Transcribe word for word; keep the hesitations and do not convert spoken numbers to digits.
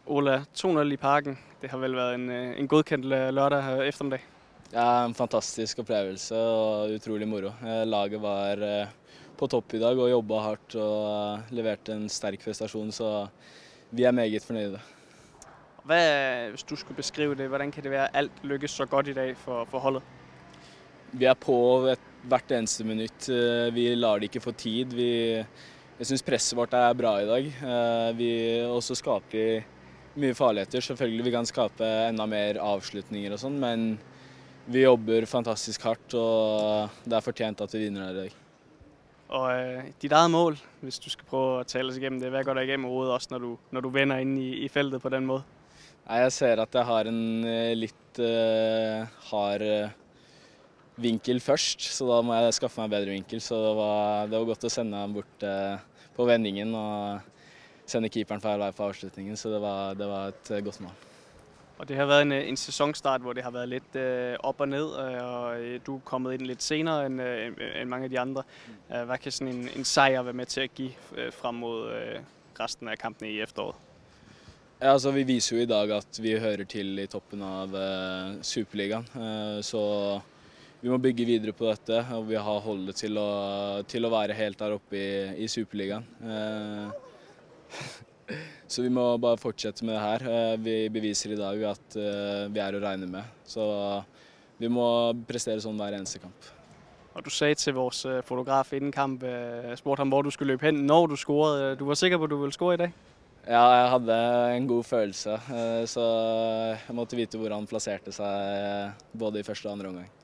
Ola, to nul i Parken. Det har vel vært en, en godkendt lørdag ettermiddag? Ja, en fantastisk opplevelse og utrolig moro. Laget var på topp i dag og jobbet hardt og leverte en sterk prestasjon, så vi er meget fornøyde. Hvad, hvis du skulle beskrive det, hvordan kan det være alt lykkes så godt i dag for, for holdet? Vi er på et, hvert eneste minutt. Vi lar det ikke få tid. Vi, jeg synes presset vårt er bra i dag. Vi også skaper mye farligheter. Selvfølgelig vi kan skape enda mer avslutninger og sånn, men vi jobber fantastisk hardt, og det er fortjent at vi vinner her i dag. Og øh, dit eget mål, hvis du skal prøve å tale oss igennem det, hva går deg igennem hovedet også, når du, når du vender inn i, i feltet på den måten? Nei, jeg ser at jeg har en litt uh, hard uh, vinkel først, så da må jeg skaffe meg en bedre vinkel. Så det var, det var godt å sende ham bort uh, på vendingen og sende keeperen feil vei på avslutningen, så det var, det var et uh, godt mål. Og det har vært en, en sesongstart, hvor det har vært litt uh, opp og ned, uh, og du er kommet inn litt senere enn uh, en mange av de andre. Uh, hva kan sådan en, en sejr være med til å gi uh, frem mot uh, resten av kampene i efteråret? Ja, altså, vi viser jo i dag at vi hører til i toppen av uh, Superligaen, uh, så vi må bygge videre på dette, og vi har holdet til å, til å være helt der oppe i, i Superligaen. Uh, Så vi må bare fortsette med det her. Vi beviser i dag at vi er å regne med. Så vi må prestere sånn hver eneste kamp. Og du sagde til vores fotograf inden kamp, spurgte ham hvor du skulle løpe hen når du scorede. Du var sikker på at du ville score i dag? Ja, jeg hadde en god følelse. Så jeg måtte vite hvor han plasserte seg både i første og andre omgang.